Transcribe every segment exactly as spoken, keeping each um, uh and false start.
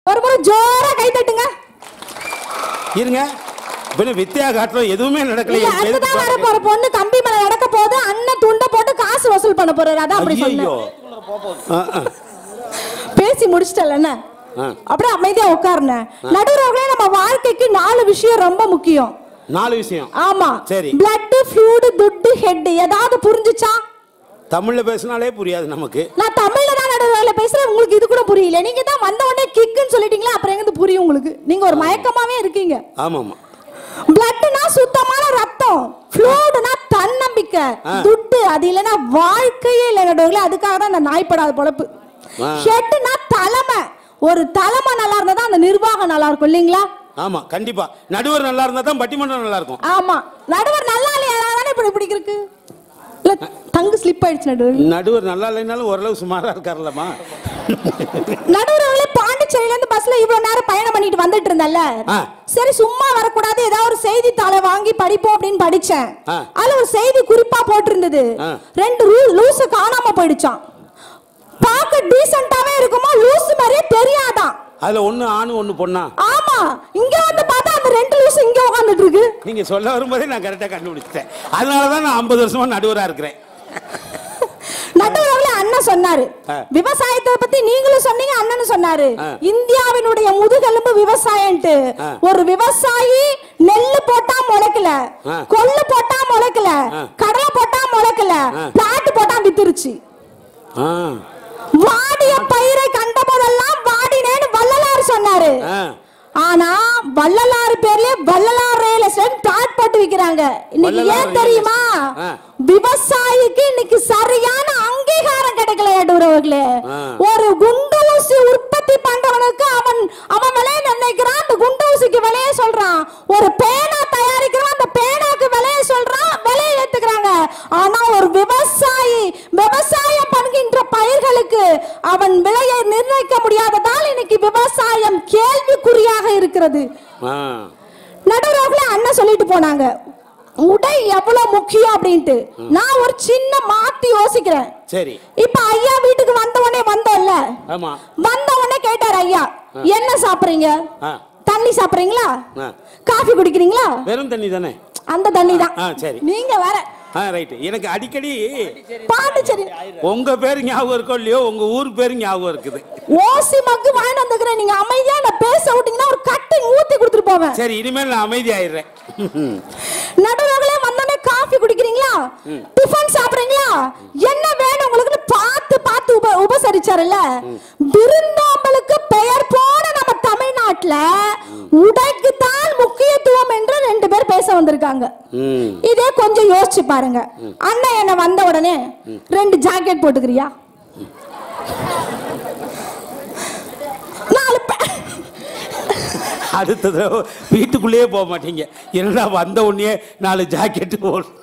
ஒரு முறை ஜோரா கை தட்டுங்க. இருங்க. பின்ன வித்யா காட்டுல எதுவுமே நடக்கல. அடுத்ததான் வர போற பொண்ணு கம்பி மேல நடக்க போது அண்ணன் துண்ட போட்டு காசு வசூல் பண்ண போறாரு. அதான் அப்படி சொன்னேன். பேசி முடிச்சிட்டல என்ன? அப்படியே அமைதியா உட்காருங்க. நடுவுறவங்களே நம்ம வாழ்க்கைக்கு நாலு விஷயம் ரொம்ப முக்கியம். நாலு விஷயம். ஆமா. சரி. பிளட், ஃப்ளூயிட், துட், ஹெட். ஏதாவது புரிஞ்சுச்சா? தமிழ்ல பேசினாலே புரியாது நமக்கு. நான் தமிழ்ல தான் நடுவுல பேசுறேன். உங்களுக்கு இது கூட புரியல. நீங்க தான் வந்த உடனே கிக்குன்னு சொல்லிட்டீங்களா? அப்புறம் எங்க புரியும் உங்களுக்கு? நீங்க ஒரு மயக்கமாவே இருக்கீங்க. ஆமாமா. பிளட்னா சுத்தமான ரத்தம், ஃப்ளூயிட்னா தன்னம்பிக்கை, துட்டு அது இல்லனா வாழ்க்கையே இல்ல நடுவுல. அதுக்காக தான் அந்த நாய்ப்படாத பொழப்பு. ஹெட்னா தலைமை. ஒரு தலைமை நல்லா இருந்தா தான் அந்த நிர்வாகம் நல்லா இருக்கும் இல்லீங்களா? ஆமா கண்டிப்பா. நடுவர் நல்லா இருந்தா தான் பட்டிமன்றம் நல்லா இருக்கும். ஆமா. நடுவர் நல்லா இல்லையா தானே இப்படி இப்படி இருக்கு. இல்ல டங்கு ஸ்லிப் ஆயிடுச்சு நடுவர். நடுவர் நல்லா இல்லைனாலும் ஓரளவு சுமாரா இருக்காருலமா. நடுவர்களே பாண்டிச்சேரியில இருந்து பஸ்ல இவ்வளவு நேரம் பயணம் பண்ணிட்டு வந்துட்டு இருந்தல்ல, சரி சும்மா வரக்கூடாது ஏதாவது ஒரு செய்தித்தாளை வாங்கி படிப்போம் அப்படின்னு படிச்சேன். அதுல ஒரு செய்தி குறிப்பா போட்டிருந்தது. ரெண்டு லூசு காணாம போயிடுச்சான். பாக்க டீசென்ட்டாவே இருக்குமா, லூசு மாதிரியே தெரியாதான். அதுல ஒண்ணு ஆணு ஒண்ணு பொண்ணா? ஆமா. இங்க வந்து பார்த்தா அந்த ரெண்டு லூசு இங்க உட்கார்ந்துட்டு இருக்கு. நீங்க சொல்ல வரும்போதே நான் கரெக்டா கண்டுபிடிச்சிட்டேன். அதனால தான் நான் ஐம்பது வருஷமா நடுவரா இருக்கிறேன். நடுவர்களே அண்ணன் சொன்னாரு. விவசாயத்தை பத்தி நீங்களும் சொன்னீங்க, அண்ணனும் சொன்னாரு. இந்தியாவினுடைய முதுகெலும்பு விவசாயம்ட்டு. ஒரு விவசாயி நெல்லு போட்டா முளைக்கல, கொள்ளு போட்டா முளைக்கல, கடலை போட்டா முளைக்கல, பிளாட் போட்டா வித்துருச்சு. வாடிய பயிரை கண்ட போதெல்லாம் வாடினேன்னு வள்ளலார் சொன்னாரு. ஆனா வள்ளலார் பேர்லயே வள்ளலார் ரியல் எஸ்டேட் பிளாட் போட்டு விக்கிறாங்க. இன்னைக்கு ஏன் தெரியுமா? விவசாயிக்கு இன்னைக்கு சரியான அங்கீகாரம் கிடைக்கல. ஏடுறவர்களே, ஒரு குண்டு ஊசி உற்பத்தி பண்றவனுக்கு அவன் அவன் விலையை நிர்ணயிக்கிறான். அந்த குண்டு ஊசிக்கு விலையை சொல்றான். ஒரு பேனா தயாரிக்கிறான், அந்த பேனாக்கு விலையை சொல்றான், விலையை ஏத்துக்கிறாங்க. ஆனா ஒரு விவசாயி விவசாயம் பண்ணுகின்ற பயிர்களுக்கு அவன் விலையை நிர்ணயிக்க முடியாததால் இன்னைக்கு விவசாயம் கேள்விக்குறியாக இருக்கிறது. நடுவர்களே அண்ணன் சொல்லிட்டு போனாங்க உடை எவ்வளவு முக்கியம் அப்படின்ட்டு. நான் ஒரு சின்ன மாத்தி யோசிக்கிறேன். சரி. இப்ப ஐயா வீட்டுக்கு வந்த உடனே வந்தோம்ல, வந்த உடனே கேட்டார் ஐயா என்ன சாப்பிடுறீங்க? தண்ணி சாப்பிடுறீங்களா? காஃபி குடிக்கிறீங்களா? வெறும் தண்ணி தானே? அந்த தண்ணி தான். சரி. நீங்க வேற. எனக்கு அடிக்கடி பாண்டிச்சேரி உங்க பேரு ஞாபகம் இருக்கோ இல்லையோ, உங்க ஊர் பேரு ஞாபகம் இருக்குது. ஓசி மக்கு வாங்கிட்டு வந்துக்கிறேன். நீங்க அமைதியா நான் பேச விட்டீங்கன்னா ஒரு கட்டிங் ஊத்தி கொடுத்துட்டு போவேன். சரி, இனிமேல் நான் அமைதி ஆயிடுறேன். நடுவர்களே வந்தோடனே காஃபி குடிக்கிறீங்களா, டிஃபன் சாப்பிடுறீங்களா, என்ன வேணும் உங்களுக்கு பார்த்து பார்த்து உப உபசரிச்சாருல்ல. விருந்தோம்பலுக்கு பெயர் போன நம்ம தமிழ்நாட்டுல உடைக்கு தான் முக்கியத்துவம் என்று ரெண்டு பேர் பேச வந்திருக்காங்க. இதே கொஞ்சம் யோசிச்சு பாருங்க. அண்ணன் என்ன வந்த உடனே ரெண்டு ஜாக்கெட் போட்டுக்கிறியா, அடுத்தது வீட்டுக்குள்ளேயே போக மாட்டீங்க. என்னடா வந்த உடனே நாலு ஜாக்கெட் போடணும்,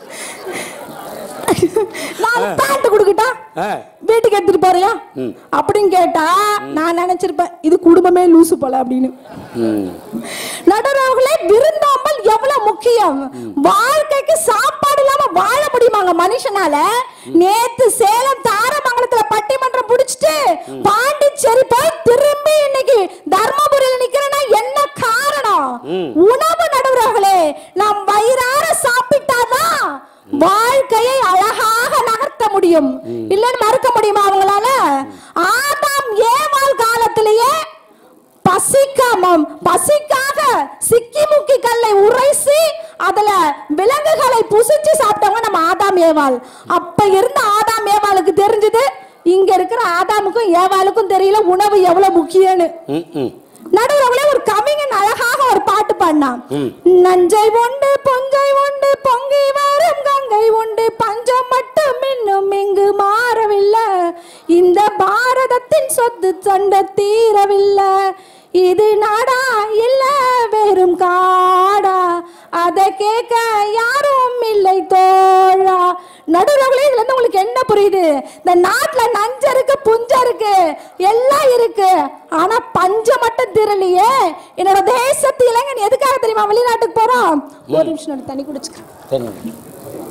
நாலு பேண்ட் குடுக்கிட்டா வீட்டுக்கு எடுத்துட்டு போறியா அப்படின்னு கேட்டா நான் நினைச்சிருப்பேன் இது குடும்பமே லூசு போல அப்படின்னு. நடுவர்களே விருந்தோம்பல் எவ்வளவு முக்கியம். வாழ்க்கைக்கு சாப்பாடு இல்லாம வாழ முடியுமாங்க மனுஷனால? நேத்து சேலம் தாரமங்கலத்துல பட்டிமன்றம் புடிச்சிட்டு பாண்டிச்சேரி போய் திரும்பி இன்னைக்கு தர்மபுரியில நிக்கிறேன்னா என்ன காரணம்? உணவு. நடுவர்களே நாம் வயிறார சாப்பிட்டாதான் வாழ்க்கையை அழகாக நகர்த்த முடியும். இல்லன்னு மறுக்க முடியுமா அவங்களால? ஆதாம் ஏவாள் காலத்திலேயே பசிக்காம பசிக்காக சிக்கி முக்கி கல்லை உரைசி அதுல விலங்குகளை புசிச்சு சாப்பிட்டவங்க நம்ம ஆதாம் ஏவாள். அப்ப இருந்த ஆதாம் ஏவாளுக்கு தெரிஞ்சது இங்க இருக்கிற ஆதாமுக்கும் ஏவாளுக்கும் தெரியல உணவு எவ்வளவு முக்கியம்னு. நடுவுல ஒரு கவிஞன் அழகாக ஒரு பாட்டு பாடினான். நஞ்சை உண்டு பொஞ்சை உண்டு பொங்கி வரும் கங்கை உண்டு பஞ்சம் மட்டும் இன்னும் இங்கு மாறவில்லை. இந்த பாரதத்தின் சொத்து சண்டை தீரவில்லை. இது நாடா இல்ல வெறும் காடா, அதை கேட்க யாரும் இல்லை தோழா. நடுவுல இதுல இருந்து உங்களுக்கு என்ன புரியுது? இந்த நாட்டுல நஞ்ச இருக்கு, புஞ்ச இருக்கு, எல்லாம் இருக்கு. ஆனா பஞ்ச மட்டும் தீரலையே. என்னோட தேசத்து இளைஞன் எதுக்காக தெரியுமா வெளிநாட்டுக்கு போறோம்? ஒரு நிமிஷம் தண்ணி குடிச்சுக்கிறேன்.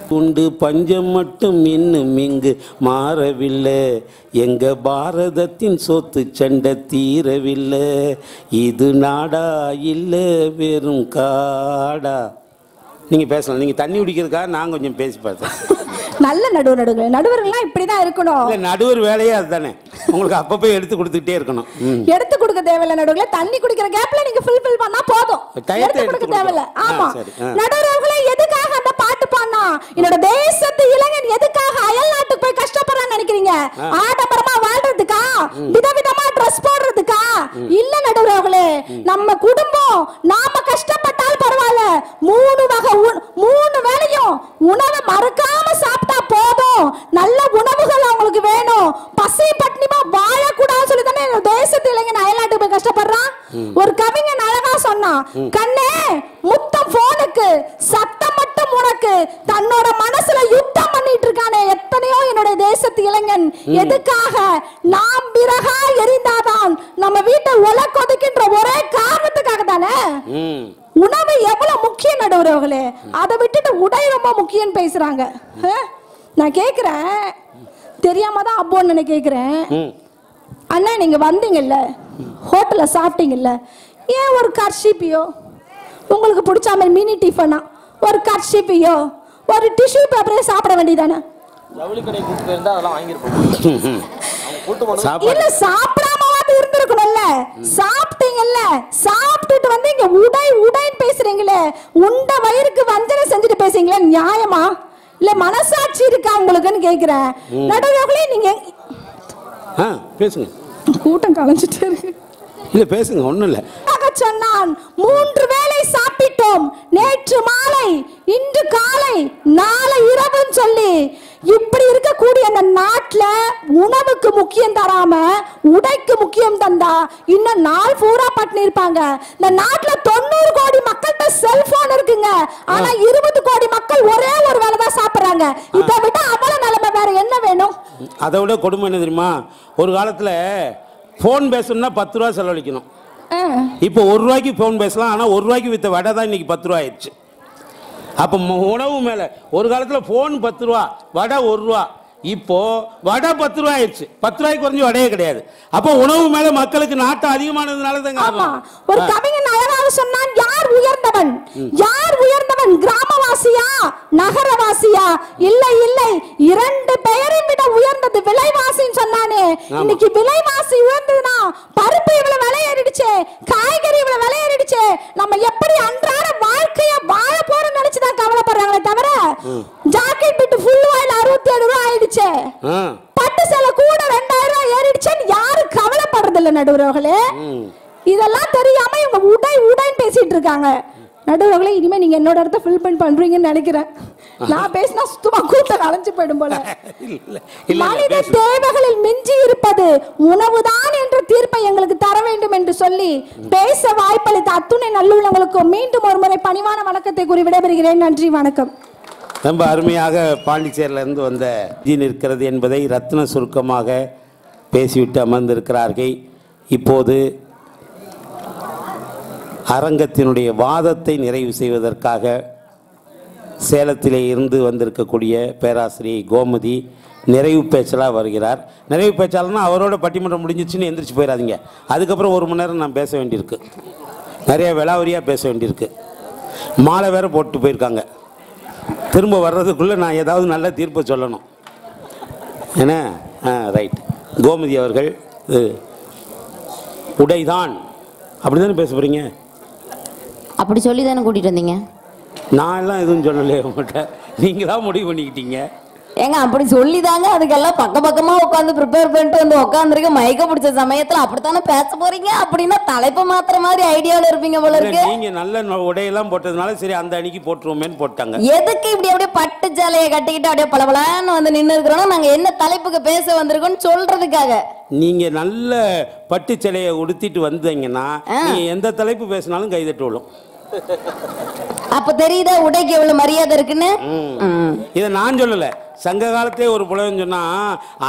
உண்டு பஞ்சம் மட்டும் இன்னும் இங்கு மாறவில்லை, எங்க பாரதத்தின் சொத்து சண்டை தீரவில்லை, இது நாடா இல்லை வெறும் காடா. நீங்கள் பேசலாம், நீங்கள் தண்ணி குடிக்கிறதுக்காக நான் கொஞ்சம் பேசி பார்த்தேன். நல்ல நடுவர் நடுவர் நடுவர்கள்லாம் இப்படிதான் இருக்கணும். இல்ல நடுவர் வேலையே அதுதானே, உங்களுக்கு அப்பப்போ எடுத்து கொடுத்துக்கிட்டே இருக்கணும். எடுத்து கொடுக்க தேவையில்ல நடுவர்களே, தண்ணி குடிக்கிற கேப்ல நீங்க ஃபுல் ஃபில் பண்ணா போதும், எடுத்து கொடுக்க தேவையில்ல. ஆமா நடுவர்களே, எதுக்காக அந்த பாட்டு பாடினா? என்னோட தேசத்து இளைஞன் எதுக்காக அயல் நாட்டுக்கு போய் கஷ்டப்படுறான்னு நினைக்கிறீங்க? ஆடம்பரமா வாழ்றதுக்கா, விதவிதமா ட்ரெஸ் போடுறதுக்கா? இல்ல நடுவர்களே, நம்ம குடும்பம் நாம கஷ்டப்பட்டால் பரவாயில்ல, மூணு வகை மூணு வேளையும் உணவை மறக்காம சாப்பிட்டா போதும். நல்ல உணவுகள் அவங்களுக்கு வேணும், பசி பட்டினிமா வாழக்கூடாதுன்னு சொல்லி தானே தேசத்து இளைஞன் அயல்நாட்டுக்கு போய் கஷ்டப்படுறான். ஒரு கவிஞன் அழகா சொன்னான், கண்ணே முத்தம் போனுக்கு சத்தம் மட்டும் உனக்கு, தன்னோட மனசுல யுத்தம் பண்ணிட்டு இருக்கானே எத்தனையோ என்னோட தேசத்து இளைஞன். எதுக்காக? நாம் விறகா எரிந்தாதான் நம்ம வீட்டை ஒலை கொதிக்கின்ற ஒரே காரணத்துக்காக தானே. உணவு எவ்வளவு முக்கியம் நடுவர்களே, அதை விட்டுட்டு உடை ரொம்ப முக்கியம் பேசுறாங்க. நான் கேக்குறேன், தெரியாம தான் அப்போன்னு கேக்குறேன், அண்ணா நீங்க வந்தீங்கல்ல ஹோட்டல்ல சாப்பிட்டீங்கல்ல, ஏன் ஒரு கர்ஷிப்பியோ, உங்களுக்கு பிடிச்ச மாதிரி மினி டிஃபனா ஒரு கர்ஷிப்பியோ ஒரு டிஷ்யூ பேப்பரே சாப்பிட வேண்டியதானே? இல்ல சாப்பிடாம இருந்திருக்கணும்ல, சாப்பிட்டீங்கல்ல, சாப்பிட்டுட்டு வந்து இங்க உடை உடைன்னு பேசுறீங்களே, உண்ட வயிறுக்கு வஞ்சனை செஞ்சுட்டு பேசுறீங்களே, நியாயமா? இல்ல மனசாட்சி இருக்கா உங்களுக்குன்னு கேக்குறேன். நடுவர்களே நீங்க பேசுங்க, கூட்டம் கலைஞ்சிட்டே இருக்கு. இல்ல பேசுங்க, ஒண்ணும் இல்ல. சொன்னான், மூன்று வேளை சாப்பிட்டோம், நேற்று மாலை இன்று காலை நாளை இரவுன்னு சொல்லி. இப்படி இருக்கக்கூடிய அந்த நாட்டுல உணவுக்கு முக்கியம் தராம உடைக்கு முக்கியம் தந்தா இன்னும் நாள் பூரா பட்டினி இருப்பாங்க. இந்த நாட்டுல தொண்ணூறு கோடி மக்கள்கிட்ட செல்போன் இருக்குங்க, ஆனா இருபது கோடி மக்கள் ஒரே ஒரு வேலை தான் சாப்பிடுறாங்க. இதை விட அவ்வளவு நிலைமை வேற என்ன வேணும்? அதை விட கொடுமை என்ன தெரியுமா? ஒரு காலத்துல போன் பேசணும்னா பத்து ரூபா செலவழிக்கணும், இப்போ ஒரு ரூபாய்க்கு போன் பேசலாம். ஆனால் ஒரு ரூபாய்க்கு வித்த வடை தான் இன்னைக்கு பத்து ரூபா ஆயிடுச்சு. அப்போ உணவு மேலே ஒரு காலத்தில் போன் பத்து ரூபா, வடை ஒரு ரூபா, இப்போ வடை பத்து ரூபாய் ஆயிடுச்சு. பத்து ரூபாய்க்கு குறைஞ்ச வடையே கிடையாது. அப்போ உணவு மேல மக்களுக்கு நாட்டம் அதிகமானதுனால தாங்க. ஒரு கவிஞன் அழகாக சொன்னான், யார் உயர்ந்தவன்? யார் உயர்ந்தவன்? கிராமவாசியா நகரவாசியா? இல்லை இல்லை, இரண்டு பெயரையும் விட உயர்ந்தது விலைவாசின்னு சொன்னானே. இன்னைக்கு விலைவாசி உயர்ந்ததுன்னா பருப்பு இவ்வளவு விலை ஏறிடுச்சு, காய்கறி இவ்வளவு விலை ஏறிடுச்சு, நம்ம எப்படி அன்றாட வாழ்க்கைய வாழ போறோம்னு நினைச்சுதான் கவலைப்படுறாங்களே தவிர ஜாக்கெட் பிட்டு ஃபுல் ஆயில் அறுபத்தி ஏழு ரூபாய் ஆயிடுச்சு, பட்டு சேலை கூட ரெண்டாயிரம் ரூபாய் ஏறிடுச்சுன்னு யாரும் கவலைப்படுறது இல்ல நடுவர்களே. இதெல்லாம் தெரியாம இவங்க உடை உடைன்னு பேசிட்டு இருக்காங்க. நடுவர்களே, இனிமே நீங்க என்னோட இடத்த ஃபில் பண்ணி பண்றீங்கன்னு நினைக்கிறேன். நான் பேசினா சுத்தமா கூட்டம் அலைஞ்சு போயிடும் போல. மனித தேவைகளில் மிஞ்சி இருப்பது உணவுதான் என்ற தீர்ப்பை எங்களுக்கு தர வேண்டும் என்று சொல்லி பேச வாய்ப்பளித்த அத்துணை நல்லுள்ளவங்களுக்கு மீண்டும் ஒரு முறை பணிவான வணக்கத்தை கூறி விடைபெறுகிறேன். நன்றி, வணக்கம். ரொம்ப அருமையாக பாண்டிச்சேரியிலிருந்து வந்த இருக்கிறது என்பதை ரத்ன சுருக்கமாக பேசிவிட்டு அமர்ந்திருக்கிறார்கள். இப்போது அரங்கத்தினுடைய வாதத்தை நிறைவு செய்வதற்காக சேலத்திலே இருந்து வந்திருக்கக்கூடிய பேராசிரியை கோமதி நிறைவு பேச்சலாக வருகிறார். நிறைவு பேச்சாளர்னா அவரோட பட்டிமன்றம் முடிஞ்சிச்சுன்னு எந்திரிச்சு போயிடாதீங்க. அதுக்கப்புறம் ஒரு மணி நேரம் நான் பேச வேண்டியிருக்கு, நிறைய விலாவரியாக பேச வேண்டியிருக்கு. மாலை வேற போட்டு போயிருக்காங்க. திரும்ப வர்றதுக்குள்ளே நான் ஏதாவது நல்ல தீர்ப்பை சொல்லணும். ஏன்னா ஆ ரைட். கோமதி அவர்கள் உடைதான் அப்படி தானே பேச போகிறீங்க? அப்படி சொல்லி தானே கூட்டிகிட்டு வந்தீங்க? நான் எல்லாம் எதுவும் சொல்லலையே உங்கள்கிட்ட, நீங்கள் தான் முடிவு பண்ணிக்கிட்டீங்க. ஏங்க அப்படி சொல்லி தாங்க அதுக்கெல்லாம் பக்க பக்கமா உட்காந்து ப்ரிப்பேர் பண்ணிட்டு வந்து உட்காந்துருக்க. மயக்க பிடிச்ச சமயத்துல அப்படித்தானே பேச போறீங்க. அப்படின்னா தலைப்பை மாத்திர மாதிரி ஐடியாவில் இருப்பீங்க போல இருக்கு. நீங்க நல்ல உடையெல்லாம் போட்டதுனால சரி அந்த அன்னைக்கு போட்டுருவோமேன்னு போட்டாங்க. எதுக்கு இப்படி அப்படியே பட்டு சேலையை கட்டிக்கிட்டு அப்படியே பளபளன்னு வந்து நின்று இருக்கிறோம்? நாங்க என்ன தலைப்புக்கு பேச வந்திருக்கோம்னு சொல்றதுக்காக. நீங்க நல்ல பட்டு சேலையை உடுத்திட்டு வந்தீங்கன்னா நீங்க எந்த தலைப்பு பேசினாலும் கைதட்டு விழும். அப்ப தெரியுதா உடைக்கு எவ்வளவு மரியாதை இருக்குன்னு? இதை நான் சொல்லல, சங்க காலத்தே ஒரு புலவன் சொன்னா,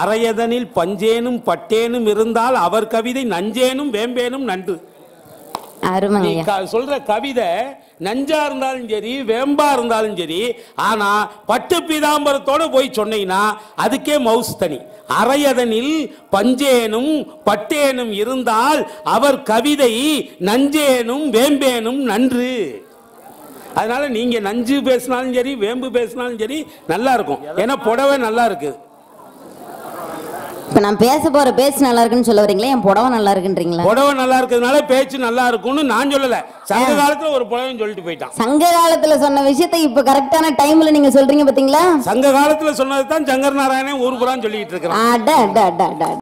அரையதனில் பஞ்சேனும் பட்டேனும் இருந்தால் அவர் கவிதை நஞ்சேனும் வேம்பேனும் நன்று. நீ அருமைங்க. க- சொல்ற கவிதை நஞ்சா இருந்தாலும் சரி வேம்பா இருந்தாலும் சரி, ஆனா பட்டு பீதாம்பரத்தோட போய் சொன்னீங்கன்னா அதுக்கே மவுஸ் தனி. அரையதனில் பஞ்சேனும் பட்டேனும் இருந்தால் அவர் கவிதை நஞ்சேனும் வேம்பேனும் நன்று. அதனால நீங்க நஞ்சு பேசினாலும் சரி வேம்பு பேசினாலும் சரி நல்லா இருக்கும். ஏன்னா புடவை நல்லா இருக்கு. இப்ப நான் பேச போற பேச்சு நல்லா இருக்குன்னு சொல்ல வரீங்களா, என் புடவை நல்லா இருக்குன்றீங்களா? புடவை நல்லா இருக்கிறதுனால பேச்சு நல்லா இருக்கும்னு நான் சொல்லல. சங்க காலத்துல ஒரு புடவைன்னு சொல்லிட்டு போயிட்டான். சங்க காலத்துல சொன்ன விஷயத்தை இப்ப கரெக்டான டைம்ல நீங்க சொல்றீங்க பாத்தீங்களா? சங்க காலத்துல சொன்னது தான் சங்கர் நாராயணன் ஊர் புறான்னு சொல்லிட்டு இருக்கிறான். அட அட அட அட